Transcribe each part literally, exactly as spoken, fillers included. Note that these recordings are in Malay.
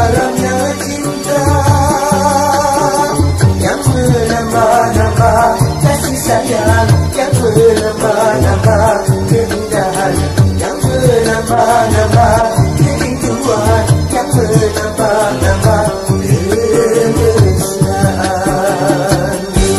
garamnya cinta yang menambah-nambah kasih sayang, yang menambah-nambah keindahan, yang menambah-nambah kerinduan, yang menambah-nambah kemesraan.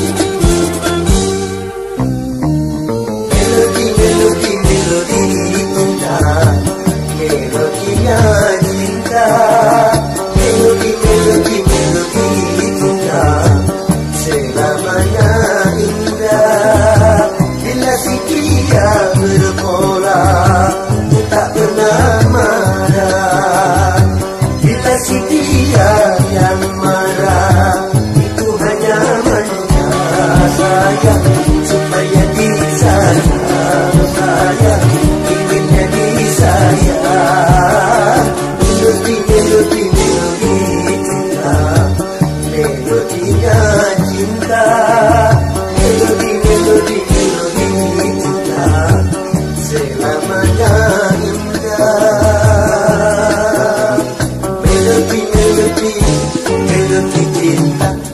Melodi, melodi, melodi cinta, melodinya cinta. Melodi, melodi, melodi cinta, selamanya indah. Bila si dia berpola, tak pernah marah. Bila si dia yang marah, itu hanya manja sayang, supaya disayang sayang, inginnya disayang. Melodi, melodi, melodi cinta, melodinya cinta. Melodi, melodi, melodi cinta, selamanya indah. Melodi, melodi, melodi cinta.